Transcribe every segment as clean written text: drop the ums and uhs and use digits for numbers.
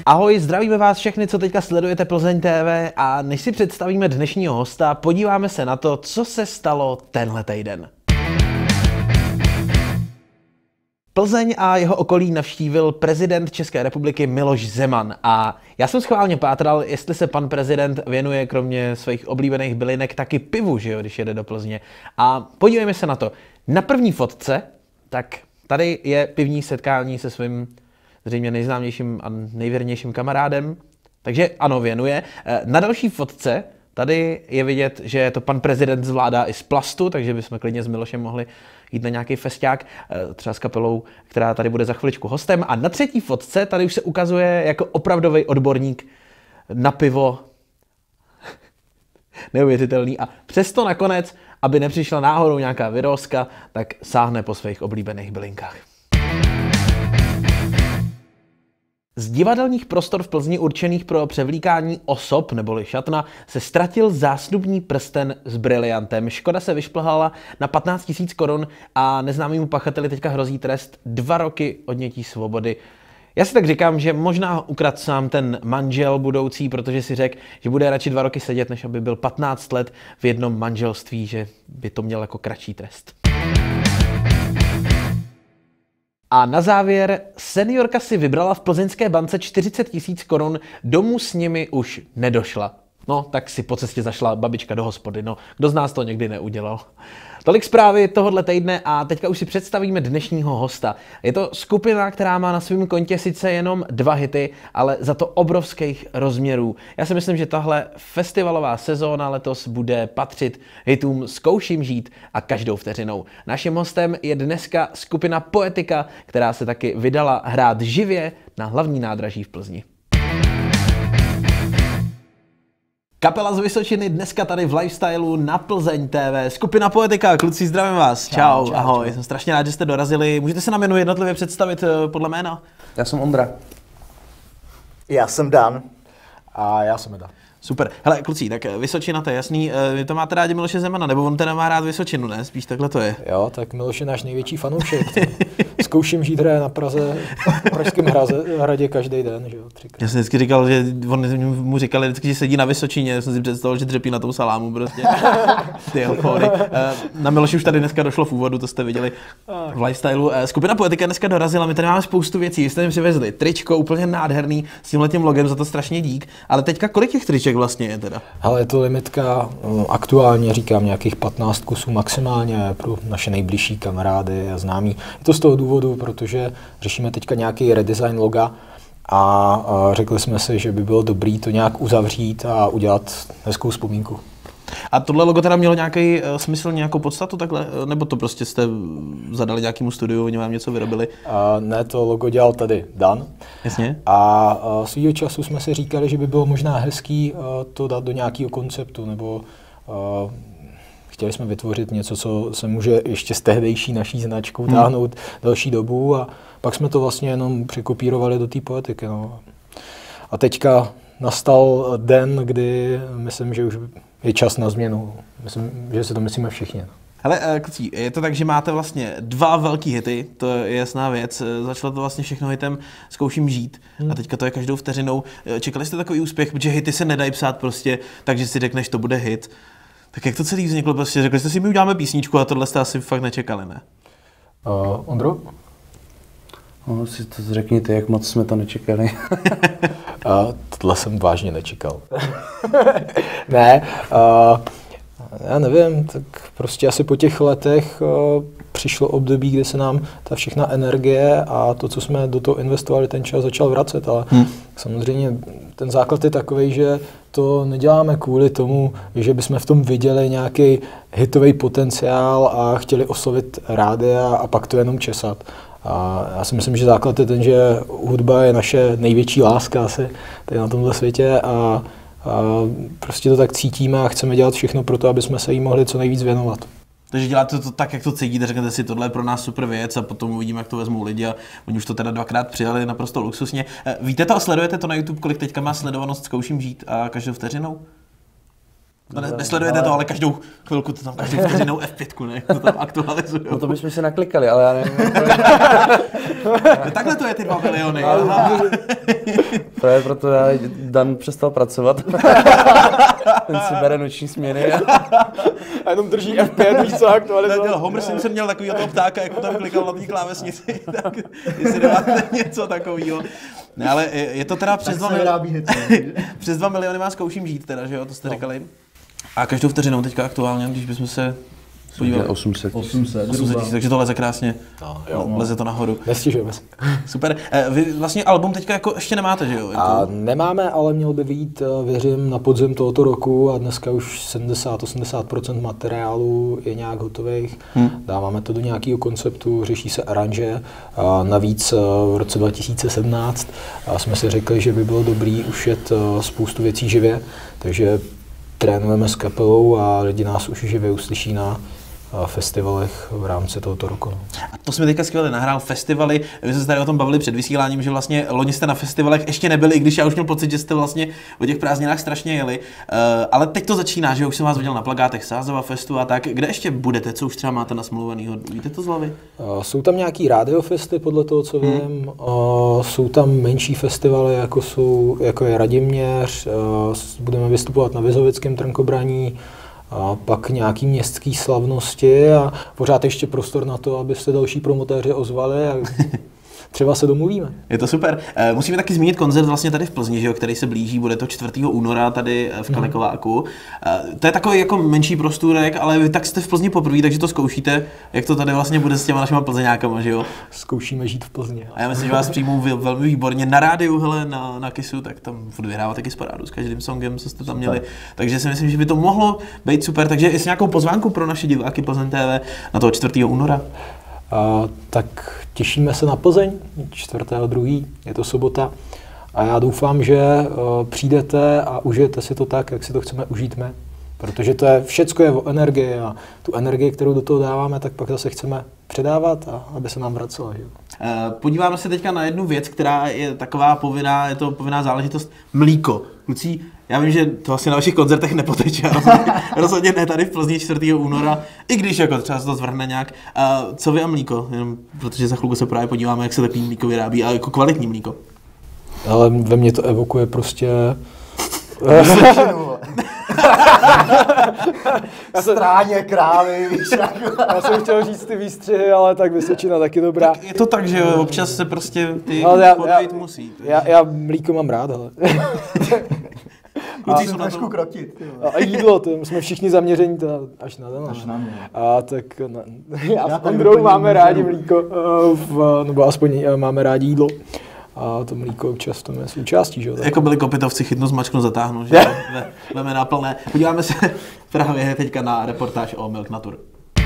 Ahoj, zdravíme vás všechny, co teďka sledujete Plzeň TV a než si představíme dnešního hosta, podíváme se na to, co se stalo tenhle týden. Plzeň a jeho okolí navštívil prezident České republiky Miloš Zeman a já jsem schválně pátral, jestli se pan prezident věnuje kromě svých oblíbených bylinek taky pivu, že jo, když jede do Plzně. A podívejme se na to. Na první fotce, tak tady je pivní setkání se svým zřejmě nejznámějším a nejvěrnějším kamarádem, takže ano, věnuje. Na další fotce tady je vidět, že to pan prezident zvládá i z plastu, takže bychom klidně s Milošem mohli jít na nějaký festiák, třeba s kapelou, která tady bude za chviličku hostem. A na třetí fotce tady už se ukazuje jako opravdový odborník na pivo. Neuvěřitelný. A přesto nakonec, aby nepřišla náhodou nějaká virózka, tak sáhne po svých oblíbených bylinkách. Z divadelních prostor v Plzni určených pro převlíkání osob neboli šatna se ztratil zásnubní prsten s briliantem. Škoda se vyšplhala na 15 000 korun a neznámému pachateli teďka hrozí trest 2 roky odnětí svobody. Já si tak říkám, že možná ukradl sám ten manžel budoucí, protože si řekl, že bude radši 2 roky sedět, než aby byl 15 let v jednom manželství, že by to měl jako kratší trest. A na závěr, seniorka si vybrala v plzeňské bance 40 000 korun, domů s nimi už nedošla. No, tak si po cestě zašla babička do hospody, no, kdo z nás to někdy neudělal. Tolik zprávy tohohle týdne a teďka už si představíme dnešního hosta. Je to skupina, která má na svém kontě sice jenom 2 hity, ale za to obrovských rozměrů. Já si myslím, že tahle festivalová sezóna letos bude patřit hitům Zkouším žít a Každou vteřinou. Naším hostem je dneska skupina Poetika, která se taky vydala hrát živě na hlavní nádraží v Plzni. Kapela z Vysočiny dneska tady v Lifestylu na Plzeň TV. Skupina Poetika, kluci, zdravím vás. Čau, ahoj. Jsem strašně rád, že jste dorazili. Můžete se nám jenom jednotlivě představit podle jména? Já jsem Ondra. Já jsem Dan. A já jsem Eda. Super. Hele, kluci, tak Vysočina, to je jasný. Vy to máte rádi Miloše Zemana, nebo on teda má rád Vysočinu, ne? Spíš takhle to je. Jo, tak Miloš je náš největší fanoušek. Zkouším žít hraje na Praze, v Pražském hradě každý den, že jo, 3krát. Já jsem vždycky říkal, že mu říkali vždycky, že sedí na Vysočině, jsem si představil, že dřepí na tou salámu prostě. Ty alkoholy. Na Miloši už tady dneska došlo v úvodu, to jste viděli v Lifestylu. Skupina Poetika dneska dorazila, my tady máme spoustu věcí, vy jste jim přivezli tričko, úplně nádherný, s tímhletím logem, za to strašně dík. Ale teďka kolik těch triček vlastně je teda? Ale je to limitka, aktuálně říkám nějakých 15 kusů maximálně pro naše nejbližší kamarády a známí. Je to z toho důvodu, protože řešíme teďka nějaký redesign loga a řekli jsme si, že by bylo dobré to nějak uzavřít a udělat hezkou vzpomínku. A tohle logo teda mělo nějaký smysl, nějakou podstatu takhle? Nebo to prostě jste zadali nějakému studiu, oni vám něco vyrobili? Ne, to logo dělal tady Dan. Jasně. A svýho času jsme si říkali, že by bylo možná hezký to dát do nějakého konceptu, nebo chtěli jsme vytvořit něco, co se může ještě z tehdejší naší značkou táhnout další dobu a pak jsme to vlastně jenom překopírovali do té Poetiky. No. A teďka nastal den, kdy myslím, že už je čas na změnu. Myslím, že si to myslíme všichni. Hele, kluci, je to tak, že máte vlastně 2 velký hity, to je jasná věc. Začalo to vlastně všechno hitem Zkouším žít a teďka to je Každou vteřinou. Čekali jste takový úspěch, protože hity se nedají psát prostě, takže si řekneš, to bude hit. Tak jak to celý vzniklo? Prostě řekli jste si, my uděláme písničku a tohle jste asi fakt nečekali, ne? Ondro? No, si to řekněte, jak moc jsme to nečekali. Tohle jsem vážně nečekal. Ne, já nevím, tak prostě asi po těch letech přišlo období, kdy se nám ta všechna energie a to, co jsme do toho investovali, ten čas začal vracet, ale samozřejmě ten základ je takový, že to neděláme kvůli tomu, že bychom v tom viděli nějaký hitový potenciál a chtěli oslovit rádia a pak to jenom česat. A já si myslím, že základ je ten, že hudba je naše největší láska asi tady na tomhle světě a prostě to tak cítíme a chceme dělat všechno pro to, aby jsme se jí mohli co nejvíc věnovat. Takže děláte to tak, jak to cítíte, řeknete si, tohle je pro nás super věc a potom uvidíme, jak to vezmou lidi a oni už to teda 2krát přijali naprosto luxusně. Víte to a sledujete to na YouTube, kolik teďka má sledovanost Zkouším žít a Každou vteřinou? No nesledujete to, ale každou chvilku to tam každou vteřinou F5, ne? To tam aktualizují. No to bychom si naklikali, ale já nevím. Takhle to je ty 2 miliony. Právě proto já Dan přestal pracovat. Ten si bere noční směny a jenom drží F5, víš co, aktualizovat. Homer Simpson měl takový toho ptáka, jak tam klikal na té klávesnici, tak jestli nemáte něco takového. Ne, ale je to teda přes 2 miliony vás zkouším žít teda, že jo, to jste říkali. A každou vteřinou teďka aktuálně, když bychom se podívali. 800 000, takže to leze krásně. Leze to nahoru. Nestěžujeme se. Super. Vy vlastně album teďka jako ještě nemáte, že jo? A nemáme, ale měl by vyjít, věřím, na podzim tohoto roku a dneska už 70-80% materiálu je nějak hotových. Dáváme to do nějakého konceptu, řeší se aranže. A navíc v roce 2017 jsme si řekli, že by bylo dobrý ušet spoustu věcí živě, takže trénujeme s kapelou a lidi nás už živě uslyší na festivalech v rámci tohoto roku. A to jsme teďka skvěle nahrál festivaly. Vy jste se tady o tom bavili před vysíláním, že vlastně loni jste na festivalech ještě nebyli, i když já už měl pocit, že jste vlastně o těch prázdninách strašně jeli. Ale teď to začíná, že už jsem vás viděl na plakátech Sázova festu a tak. Kde ještě budete? Co už třeba máte nasmluvanýho? Víte to z hlavy? Jsou tam nějaký radiofesty, podle toho, co vím. Jsou tam menší festivaly, jako je Radiměř. Budeme vystupovat na Vizovickém Trnkobraní. A pak nějaký městský slavnosti a pořád ještě prostor na to, aby se další promotéři ozvali a třeba se domluvíme. Je to super. Musíme taky zmínit koncert vlastně tady v Plzni, že jo, který se blíží, bude to 4. února tady v Kalikováku. To je takový jako menší prostůrek, ale vy tak jste v Plzni poprvé, takže to zkoušíte, jak to tady vlastně bude s těma našima plzeňákama, že jo? Zkoušíme žít v Plzni. A já myslím, že vás přijmou velmi výborně na rádiu, hele, na Kissu, tak tam furt vyhrávat taky sporádu s každým songem, co jste tam měli. Takže si myslím, že by to mohlo být super. Takže jestli nějakou pozvánku pro naše diváky Plzeň TV na toho 4. února. Tak těšíme se na Plzeň, 4.2. je to sobota a já doufám, že přijdete a užijete si to tak, jak si to chceme užít my. Protože to je, všecko je o energii a tu energii, kterou do toho dáváme, tak pak zase chceme předávat a aby se nám vracela. Že? Podíváme se teďka na jednu věc, která je taková povinná, je to povinná záležitost, mlíko. Kluci, já vím, že to asi na vašich koncertech nepoteče, rozhodně ne tady v Plzni 4. února, i když jako třeba se to zvrhne nějak. Co vy a mlíko? Jenom protože za chvilku se právě podíváme, jak se takový mlíko vyrábí, a jako kvalitní mlíko. Ale ve mně to evokuje prostě... Stráně krávy, víš, jako. Já jsem chtěl říct ty výstřihy, ale tak Vysočina taky dobrá. Tak je to tak, že občas se prostě ty podvejt musí. Já mlíko mám rád, ale... Kluci jsou trošku krotit. A jídlo, to jsme všichni zaměření až na ten. Až na mě. A tak já s Ondrou máme rádi mlíko, nebo aspoň máme rádi jídlo. A to mlíko občas to je součástí, že jo? Jako byli kopitovci, chytnu, zmačknu, zatáhnu, že veme na plné. Podíváme se právě teďka na reportáž o Milk Natur.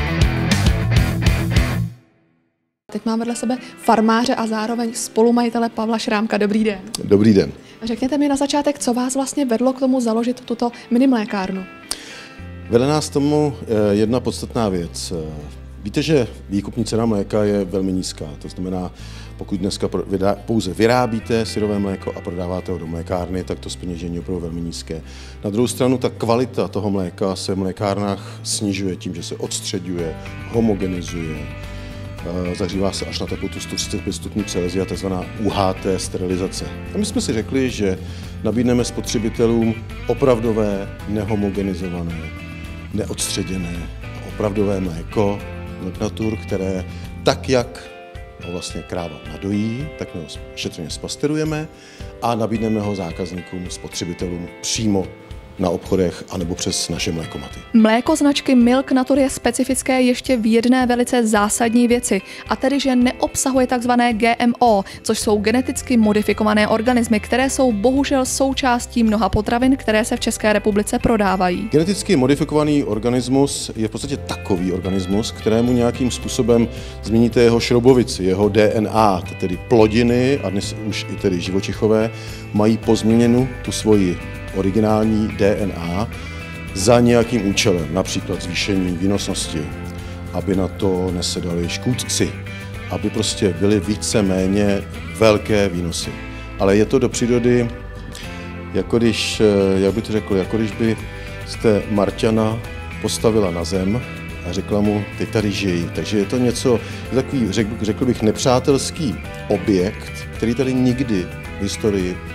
Teď mám vedle sebe farmáře a zároveň spolumajitele Pavla Šrámka. Dobrý den. Dobrý den. Řekněte mi na začátek, co vás vlastně vedlo k tomu založit tuto minimlékárnu? Vede nás tomu jedna podstatná věc. Víte, že výkupní cena mléka je velmi nízká. To znamená, pokud dneska pouze vyrábíte syrové mléko a prodáváte ho do mlékárny, tak to zpeněžení je opravdu velmi nízké. Na druhou stranu ta kvalita toho mléka se v mlékárnách snižuje tím, že se odstřeďuje, homogenizuje, zahřívá se až na takovou 135 stupňů Celsia, tzv. UHT sterilizace. A my jsme si řekli, že nabídneme spotřebitelům opravdové, nehomogenizované, neodstředěné a opravdové mléko Milk Natur, které tak, jak ho vlastně kráva nadojí, tak my ho šetrně spasterujeme a nabídneme ho zákazníkům, spotřebitelům přímo na obchodech anebo přes naše mlékomaty. Mléko značky Milk Natur je specifické ještě v jedné velice zásadní věci, a tedy, že neobsahuje takzvané GMO, což jsou geneticky modifikované organismy, které jsou bohužel součástí mnoha potravin, které se v České republice prodávají. Geneticky modifikovaný organismus je v podstatě takový organismus, kterému nějakým způsobem změníte jeho šroubovici, jeho DNA, tedy plodiny a dnes už i tedy živočichové mají pozměněnu tu svoji originální DNA za nějakým účelem, například zvýšení výnosnosti, aby na to nesedali škůdci, aby prostě byly víceméně velké výnosy. Ale je to do přírody, jako když, jak bych to řekl, jako když by jste Marťana postavila na zem a řekla mu, ty tady žij. Takže je to něco, takový, řekl bych, nepřátelský objekt, který tady nikdy v historii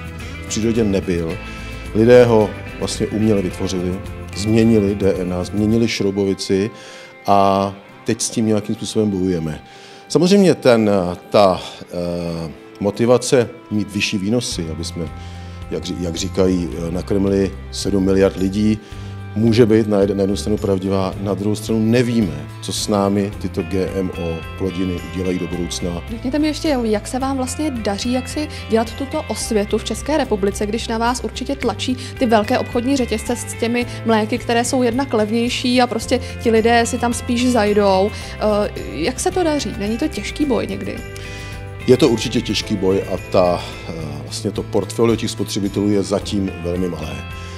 v přírodě nebyl. Lidé ho vlastně uměle vytvořili, změnili DNA, změnili šroubovici a teď s tím nějakým způsobem bojujeme. Samozřejmě ta motivace mít vyšší výnosy, aby jsme, jak říkají, nakrmili 7 miliard lidí, může být na jednu stranu pravdivá, na druhou stranu nevíme, co s námi tyto GMO plodiny udělají do budoucna. Řekněte mi ještě, jak se vám vlastně daří, jak si dělat tuto osvětu v České republice, když na vás určitě tlačí ty velké obchodní řetězce s těmi mléky, které jsou jednak levnější a prostě ti lidé si tam spíš zajdou. Jak se to daří? Není to těžký boj někdy? Je to určitě těžký boj a vlastně to portfolio těch spotřebitelů je zatím velmi malé.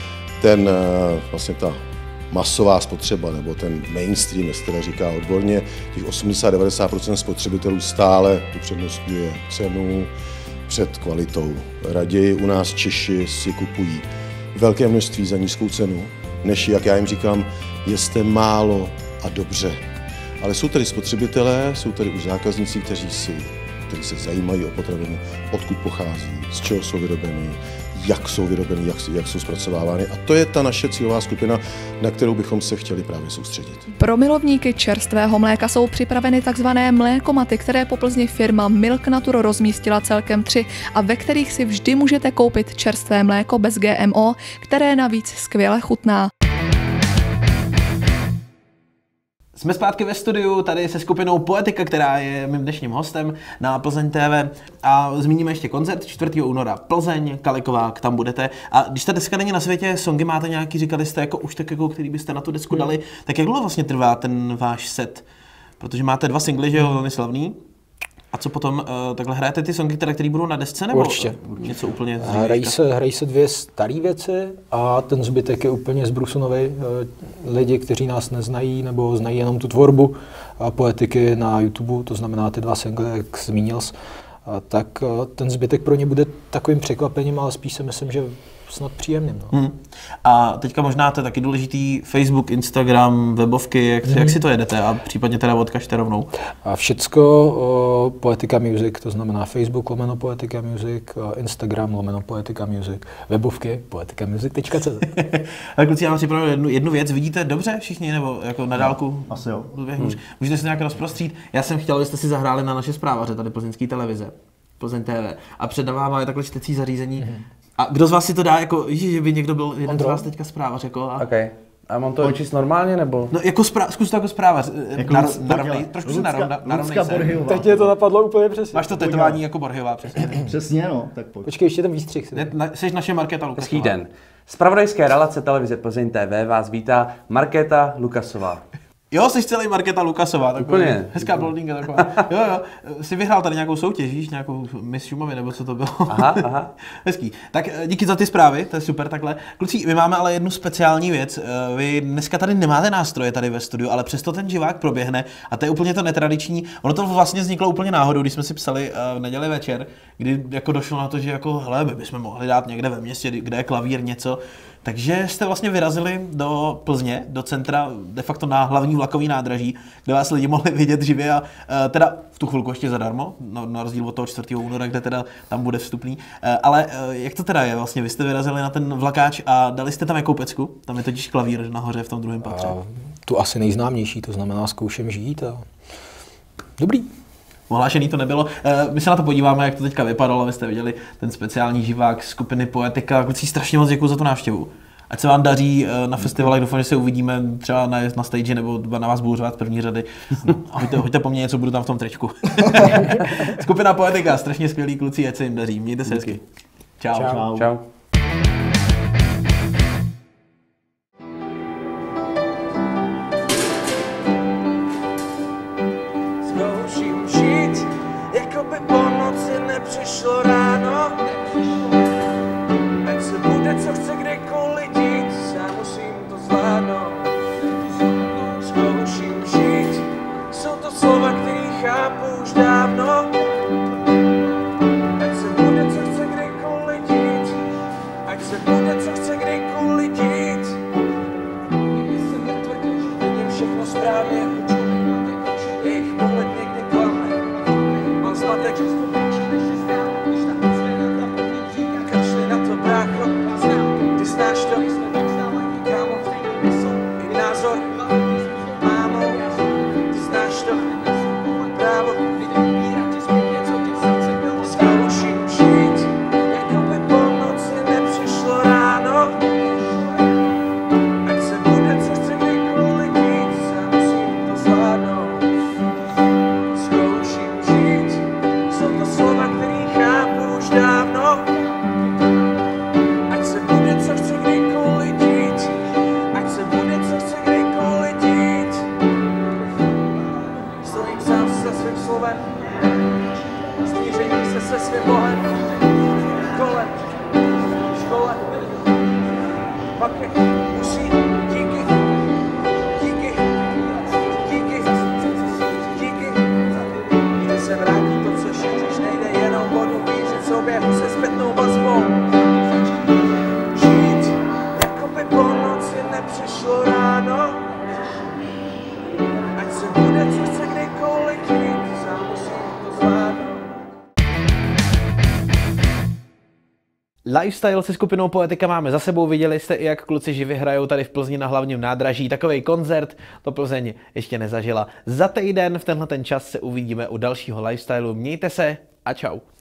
Ta masová spotřeba, nebo ten mainstream, jak se teda říká odborně, těch 80-90% spotřebitelů stále upřednostňuje cenu před kvalitou. Raději u nás Češi si kupují velké množství za nízkou cenu, než, jak já jim říkám, jeste málo a dobře. Ale jsou tady spotřebitelé, jsou tady už zákazníci, kteří se zajímají o potraviny, odkud pochází, z čeho jsou vyrobeny, jak jsou vyrobeny, jak jsou zpracovávány. A to je ta naše cílová skupina, na kterou bychom se chtěli právě soustředit. Pro milovníky čerstvého mléka jsou připraveny takzvané mlékomaty, které po Plzni firma Milk Natur rozmístila celkem 3 a ve kterých si vždy můžete koupit čerstvé mléko bez GMO, které navíc skvěle chutná. Jsme zpátky ve studiu, tady se skupinou Poetika, která je mým dnešním hostem na Plzeň TV. A zmíníme ještě koncert 4. února. Plzeň, Kalikovák, tam budete. A když ta deska není na světě, songy máte nějaký, říkali jste, jako už tak, jako, který byste na tu desku dali, tak jak dlouho vlastně trvá ten váš set? Protože máte 2 singly, že jo, velmi slavný. A co potom, takhle hrajete ty songy, které budou na desce, nebo Určitě. něco úplně Hrají se 2 staré věci a ten zbytek je úplně zbrusunový. Lidi, kteří nás neznají nebo znají jenom tu tvorbu Poetiky na YouTube, to znamená ty 2 singly, jak zmínil jsi, tak ten zbytek pro ně bude takovým překvapením, ale spíš si myslím, že snad příjemným. No. A teďka možná to je taky důležitý Facebook, Instagram, webovky, jak si to jedete a případně teda odkažte rovnou? A všecko Poetika Music, to znamená Facebook /Poetika Music, Instagram /Poetika Music, webovky poetikamusic.cz. Ale kluci, já mám připravil jednu věc. Vidíte dobře všichni, nebo jako na dálku? Asi jo. Můžete se nějak rozprostřít? Já jsem chtěl, abyste si zahráli na naše zprávaře, tady plzeňské televize, Plzeň TV. A před váma je takhle čtecí zařízení. A kdo z vás si to dá, jako, že by někdo byl jeden z vás teďka zprávař, jako? Okay. A mám to číst normálně, nebo? No, jako zkus to jako zprávař, trošku se narovnej se. Teď mě to napadlo úplně přesně. Máš to tetování jako Borhyová, přesně. Přesně, no, tak pojď. Počkej, ještě ten výstřih. Jsi naše Markéta Lukasová. Hezký den. Z zpravodajské relace televize Plzeň TV vás vítá Markéta Lukasová. Jo, jsi celý Markéta Lukasová, taková hezká blondýnka taková. Jo, jsi vyhrál tady nějakou soutěž, víš, nějakou Miss Šumavy, nebo co to bylo. Aha. Hezký. Tak díky za ty zprávy, to je super takhle. Kluci, my máme ale jednu speciální věc. Vy dneska tady nemáte nástroje tady ve studiu, ale přesto ten živák proběhne a to je úplně to netradiční. Ono to vlastně vzniklo úplně náhodou, když jsme si psali v neděli večer, kdy jako došlo na to, že jako hele, my bychom mohli dát někde ve městě, kde je klavír něco. Takže jste vlastně vyrazili do Plzně, do centra, de facto na hlavní vlakový nádraží, kde vás lidi mohli vidět živě a teda v tu chvilku ještě zadarmo, na rozdíl od toho 4. února, kde teda tam bude vstupný. Ale jak to teda je vlastně? Vy jste vyrazili na ten vlakáč a dali jste tam jakou pecku? Tam je totiž klavír nahoře v tom druhém patře. Tu asi nejznámější, to znamená Zkouším žít a dobrý. Ohlášený to nebylo. My se na to podíváme, jak to teďka vypadalo. Vy jste viděli ten speciální živák skupiny Poetika. Kluci, strašně moc děkuji za tu návštěvu. Ať se vám daří na festivalech, doufám, že se uvidíme třeba na stage nebo na vás budu řvát první řady. Hoďte po mně něco, budu tam v tom tričku. Skupina Poetika, strašně skvělí kluci, ať se jim daří. Mějte se hezky. Čau. Čau. Zkouším žít, jako by po noci nepřišlo ráno. Ať se bude, co chce kdykoliv dít, já musím to zvládnout. Zkouším žít, jsou to slova, který chápu už dávno. Ať se bude, co chce kdykoliv dít, ať se bude, co chce kdykoliv dít. Nikdy jsem netvrdil, že vidím všechno správně. Jejich pohled někdy klame, mám zmatek, kašli na to Lifestyle se skupinou Poetika máme za sebou, viděli jste i jak kluci živě hrajou tady v Plzni na hlavním nádraží, takovej koncert to Plzeň ještě nezažila. Za týden v tenhle ten čas se uvidíme u dalšího Lifestylu, mějte se a čau.